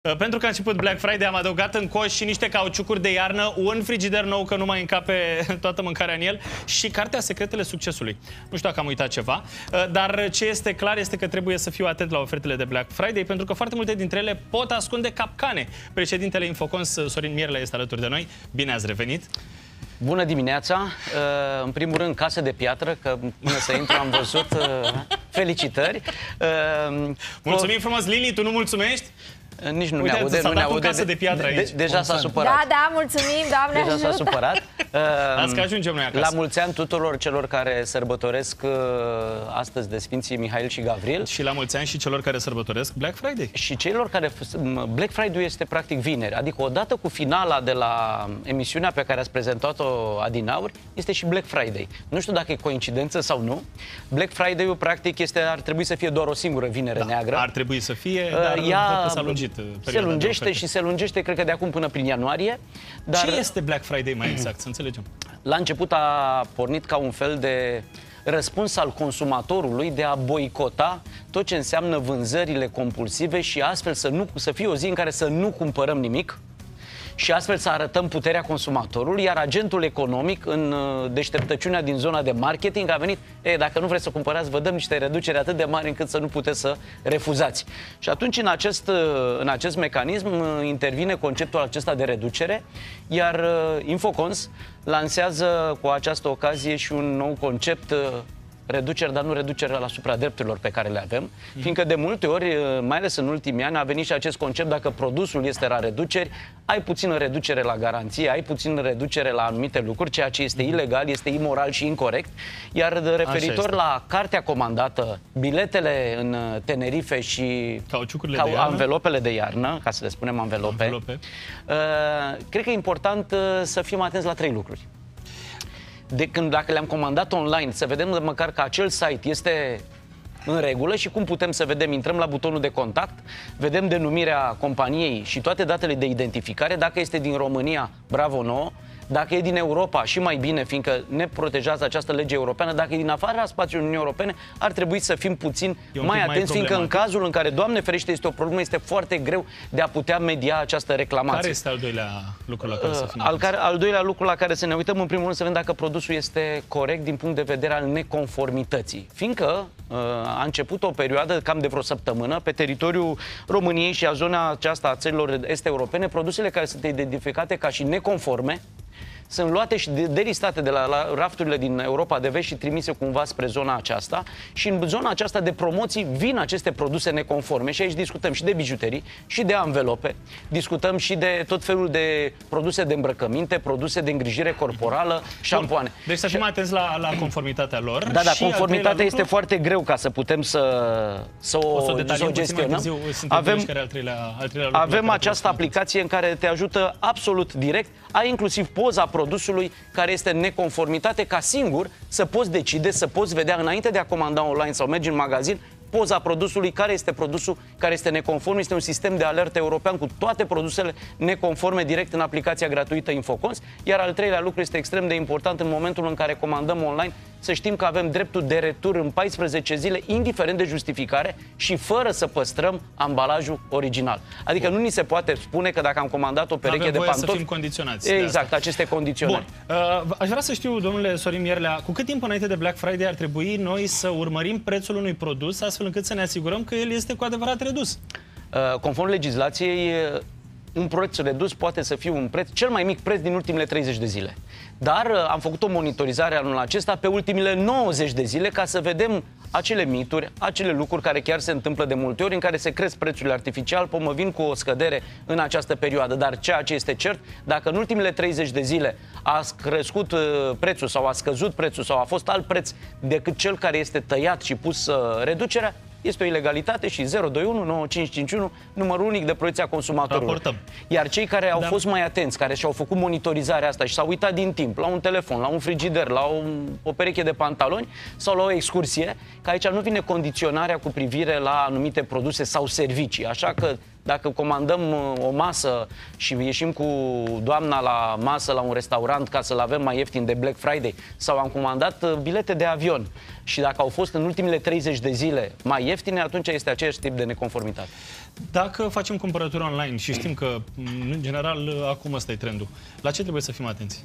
Pentru că a început Black Friday, am adăugat în coș și niște cauciucuri de iarnă, un frigider nou, că nu mai încape toată mâncarea în el, și cartea Secretele Succesului. Nu știu dacă am uitat ceva, dar ce este clar este că trebuie să fiu atent la ofertele de Black Friday, pentru că foarte multe dintre ele pot ascunde capcane. Președintele Infocons, Sorin Mierlea, este alături de noi. Bine ați revenit! Bună dimineața! În primul rând, Casă de Piatră, că până să intru am văzut. Felicitări! Mulțumim frumos, Lili, tu nu mulțumești? Nici nu ne aude, nu ne aude. Casă de piatră aici. Deja s-a supărat. Da, da, mulțumim, Doamne ajută. Deja s-a supărat. Azi că ajungem noi acasă. La mulți ani tuturor celor care sărbătoresc astăzi de Sfinții Mihail și Gavril. Și la mulți ani și celor care sărbătoresc Black Friday. Și celor care... Black Friday este practic vineri. Adică odată cu finala de la emisiunea pe care ați prezentat-o adineauri, este și Black Friday. Nu știu dacă e coincidență sau nu. Black Friday-ul practic ar trebui să fie doar o singură vinere neagră. Ar trebui să fie, dar s-a lungit. Se lungește și se lungește, cred că de acum până prin ianuarie. Dar ce este Black Friday mai exact, să înțelegem? La început a pornit ca un fel de răspuns al consumatorului de a boicota tot ce înseamnă vânzările compulsive și astfel să fie o zi în care să nu cumpărăm nimic și astfel să arătăm puterea consumatorului, iar agentul economic, în deșteptăciunea din zona de marketing, a venit: dacă nu vreți să cumpărați, vă dăm niște reduceri atât de mari încât să nu puteți să refuzați. Și atunci, în acest mecanism, intervine conceptul acesta de reducere, iar Infocons lansează cu această ocazie și un nou concept, reduceri, dar nu reducere asupra drepturilor pe care le avem, fiindcă de multe ori, mai ales în ultimii ani, a venit și acest concept: dacă produsul este la reduceri, ai puțină reducere la garanție, ai puțină reducere la anumite lucruri, ceea ce este ilegal, este imoral și incorect. Iar referitor la cartea comandată, biletele în Tenerife și anvelopele de iarnă, ca să le spunem anvelope. Cred că e important să fim atenți la 3 lucruri. Dacă le-am comandat online, să vedem măcar că acel site este în regulă. Și cum putem să vedem? Intrăm la butonul de contact, vedem denumirea companiei și toate datele de identificare. Dacă este din România, bravo nouă. Dacă e din Europa, și mai bine, fiindcă ne protejează această lege europeană. Dacă e din afara spațiului Uniunii Europene, ar trebui să fim puțin mai atenți, fiindcă în cazul în care, Doamne ferește, este o problemă, este foarte greu de a putea media această reclamație. Care este al doilea lucru la care să fim atenți? Al doilea lucru la care să ne uităm, în primul rând, să vedem dacă produsul este corect din punct de vedere al neconformității. Fiindcă a început o perioadă, cam de vreo săptămână, pe teritoriul României și a zona aceasta a țărilor est europene, produsele care sunt identificate ca și neconforme sunt luate și delistate de la rafturile din Europa de Vest și trimise cumva spre zona aceasta. Și în zona aceasta de promoții vin aceste produse neconforme. Și aici discutăm și de bijuterii, și de anvelope, discutăm și de tot felul de produse de îmbrăcăminte, produse de îngrijire corporală, șampoane. Deci să fim atenți la conformitatea lor. Da, dar conformitatea este foarte greu ca să putem să o gestionăm. Avem această aplicație în care te ajută absolut direct. Ai inclusiv poza produsului care este în neconformitate, ca singur să poți decide, să poți vedea înainte de a comanda online sau mergi în magazin, poza produsului, care este produsul care este neconform. Este un sistem de alertă european cu toate produsele neconforme direct în aplicația gratuită Infocons. Iar al treilea lucru este extrem de important: în momentul în care comandăm online, să știm că avem dreptul de retur în 14 zile, indiferent de justificare și fără să păstrăm ambalajul original. Adică nu ni se poate spune că dacă am comandat o pereche de pantofi, să fim condiționați. Exact, aceste condiționări. Aș vrea să știu, domnule Sorin Mierlea, cu cât timp înainte de Black Friday ar trebui noi să urmărim prețul unui produs, astfel încât să ne asigurăm că el este cu adevărat redus? Conform legislației, un preț redus poate să fie un preț, cel mai mic preț din ultimele 30 de zile. Dar am făcut o monitorizare anul acesta pe ultimele 90 de zile ca să vedem acele mituri, acele lucruri care chiar se întâmplă de multe ori, în care se cresc prețurile artificial, vin cu o scădere în această perioadă. Dar ceea ce este cert, dacă în ultimele 30 de zile a crescut prețul sau a scăzut prețul sau a fost alt preț decât cel care este tăiat și pus reducerea, este o ilegalitate și 021 9551, numărul unic de protecție a consumatorului. Raportăm. Iar cei care au fost mai atenți, care și-au făcut monitorizarea asta și s-au uitat din timp la un telefon, la un frigider, la o pereche de pantaloni sau la o excursie, că aici nu vine condiționarea cu privire la anumite produse sau servicii. Așa că Dacă comandăm o masă și ieșim cu doamna la masă la un restaurant ca să-l avem mai ieftin de Black Friday, sau am comandat bilete de avion și dacă au fost în ultimele 30 de zile mai ieftine, atunci este același tip de neconformitate. Dacă facem cumpărături online și știm că, în general, acum ăsta e trendul, la ce trebuie să fim atenți?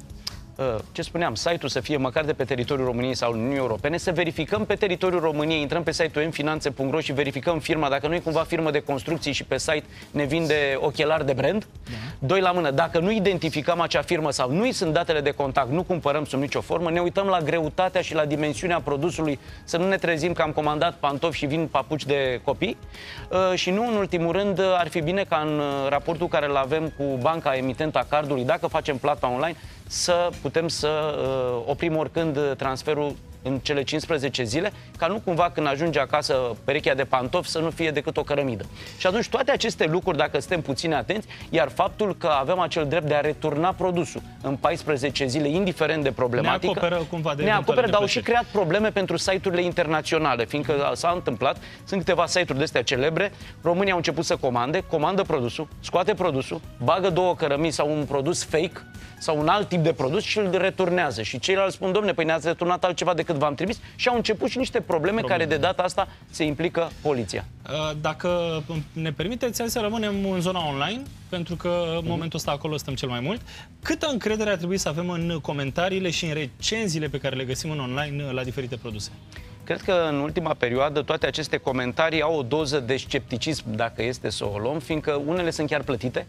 Ce spuneam, site-ul să fie măcar de pe teritoriul României sau Uniunii Europene, să verificăm pe teritoriul României, intrăm pe site-ul mfinanțe.ro și verificăm firma, dacă nu e cumva firmă de construcții și pe site ne vinde ochelari de brand. Doi la mână, dacă nu identificăm acea firmă sau nu-i sunt datele de contact, nu cumpărăm sub nicio formă, ne uităm la greutatea și la dimensiunea produsului, să nu ne trezim că am comandat pantofi și vin papuci de copii. Și nu în ultimul rând, ar fi bine ca în raportul care îl avem cu banca emitentă a cardului, dacă facem plata online, să putem să oprim oricând transferul în cele 15 zile, ca nu cumva când ajunge acasă perechea de pantofi să nu fie decât o cărămidă. Și atunci toate aceste lucruri, dacă suntem puțin atenți, iar faptul că avem acel drept de a returna produsul în 14 zile, indiferent de problematică, ne acoperă cumva de dar au și creat probleme pentru site-urile internaționale, fiindcă s-a întâmplat, sunt câteva site-uri de astea celebre, România au început să comandă produsul, scoate produsul, bagă două cărămii sau un produs fake sau un alt tip de produs și îl returnează. Și ceilalți spun, domne, păi ne-ați returnat altceva decât v-am trimis, și au început și niște probleme care de data asta se implică poliția. Dacă ne permiteți, hai să rămânem în zona online, pentru că în momentul ăsta acolo stăm cel mai mult. Câtă încredere ar trebui să avem în comentariile și în recenziile pe care le găsim în online la diferite produse? Cred că în ultima perioadă toate aceste comentarii au o doză de scepticism, dacă este să o luăm, fiindcă unele sunt chiar plătite.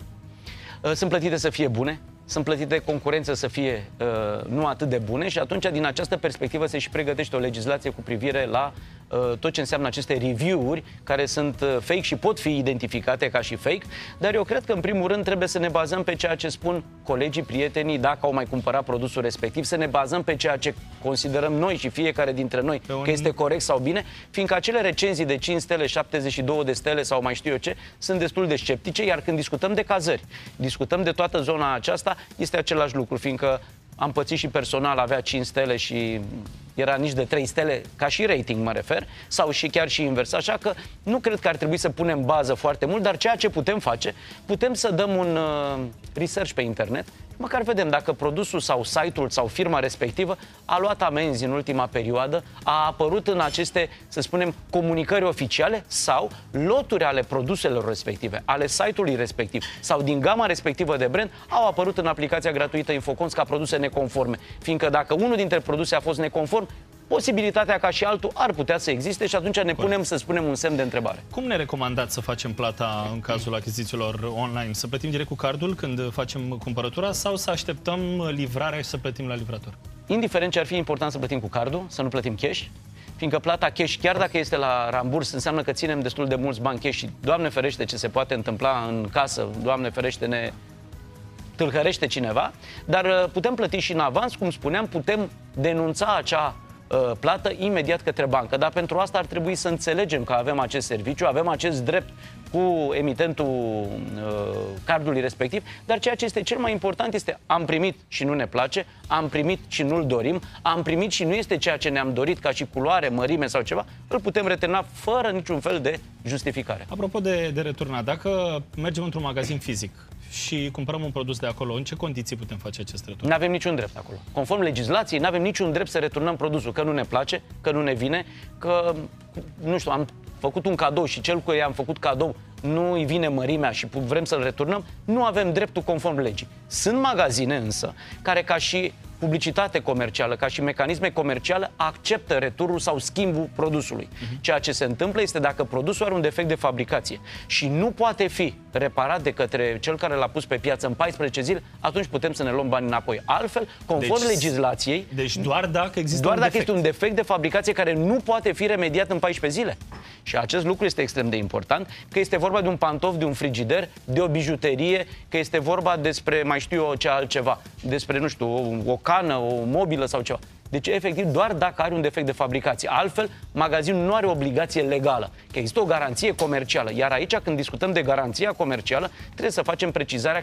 Sunt plătite să fie bune, sunt plătite concurență să fie nu atât de bune și atunci din această perspectivă se și pregătește o legislație cu privire la tot ce înseamnă aceste review-uri care sunt fake și pot fi identificate ca și fake, dar eu cred că în primul rând trebuie să ne bazăm pe ceea ce spun colegii, prietenii, dacă au mai cumpărat produsul respectiv, să ne bazăm pe ceea ce considerăm noi și fiecare dintre noi că este corect sau bine, fiindcă acele recenzii de 5 stele, 72 de stele sau mai știu eu ce, sunt destul de sceptice, iar când discutăm de cazări, discutăm de toată zona aceasta, este același lucru, fiindcă am pățit și personal, avea 5 stele și era nici de 3 stele, ca și rating mă refer, sau și chiar și invers. Așa că nu cred că ar trebui să punem bază foarte mult, dar ceea ce putem face, putem să dăm un research pe internet, măcar vedem dacă produsul sau site-ul sau firma respectivă a luat amenzi în ultima perioadă, a apărut în aceste, să spunem, comunicări oficiale sau loturi ale produselor respective, ale site-ului respectiv sau din gama respectivă de brand au apărut în aplicația gratuită Infocons ca produse neconforme. Fiindcă dacă unul dintre produse a fost neconform, posibilitatea ca și altul ar putea să existe și atunci ne punem, să spunem, un semn de întrebare. Cum ne recomandați să facem plata în cazul achizițiilor online? Să plătim direct cu cardul când facem cumpărătura sau să așteptăm livrarea și să plătim la livrator? Indiferent ce ar fi important să plătim cu cardul, să nu plătim cash, fiindcă plata cash, chiar dacă este la ramburs, înseamnă că ținem destul de mulți bani cash și, Doamne ferește, ce se poate întâmpla în casă, Doamne ferește, ne tâlhărește cineva, dar putem plăti și în avans, cum spuneam, putem denunța acea plată imediat către bancă. Dar pentru asta ar trebui să înțelegem că avem acest serviciu, avem acest drept cu emitentul cardului respectiv, dar ceea ce este cel mai important este am primit și nu ne place, am primit și nu-l dorim, am primit și nu este ceea ce ne-am dorit ca și culoare, mărime sau ceva, îl putem returna fără niciun fel de justificare. Apropo de returnat, dacă mergem într-un magazin fizic și cumpărăm un produs de acolo, în ce condiții putem face acest return? Nu avem niciun drept acolo. Conform legislației, nu avem niciun drept să returnăm produsul, că nu ne place, că nu ne vine, că, nu știu, am făcut un cadou și cel cu ei am făcut cadou nu îi vine mărimea și vrem să-l returnăm, nu avem dreptul conform legii. Sunt magazine însă care, ca și publicitate comercială, ca și mecanisme comerciale, acceptă returnul sau schimbul produsului. Ceea ce se întâmplă este dacă produsul are un defect de fabricație și nu poate fi reparat de către cel care l-a pus pe piață în 14 zile, atunci putem să ne luăm bani înapoi. Altfel, conform legislației, doar dacă există doar dacă este un defect de fabricație care nu poate fi remediat în 14 zile. Și acest lucru este extrem de important, că este vorba de un pantof, de un frigider, de o bijuterie, că este vorba despre, mai știu eu ce altceva, despre, nu știu, o cană, o mobilă sau ceva. Deci, efectiv, doar dacă are un defect de fabricație. Altfel, magazinul nu are obligație legală, că există o garanție comercială. Iar aici, când discutăm de garanția comercială, trebuie să facem precizarea că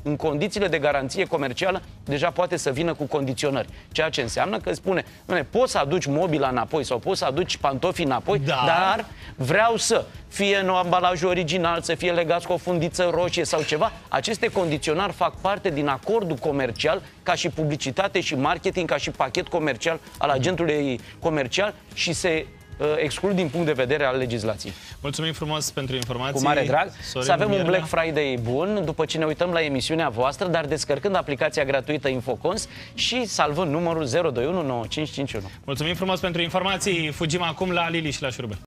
în condițiile de garanție comercială, deja poate să vină cu condiționări. Ceea ce înseamnă că spune, poți să aduci mobila înapoi sau poți să aduci pantofii înapoi, dar vreau să fie în ambalajul original, să fie legați cu o fundiță roșie sau ceva. Aceste condiționari fac parte din acordul comercial, ca și publicitate și marketing, ca și pachet comercial al agentului comercial și se exclud din punct de vedere al legislației. Mulțumim frumos pentru informații. Cu mare drag. Sorin să avem Mierna. un Black Friday bun după ce ne uităm la emisiunea voastră, dar descărcând aplicația gratuită Infocons și salvând numărul 021 9551. Mulțumim frumos pentru informații. Fugim acum la Lili și la Șurubel.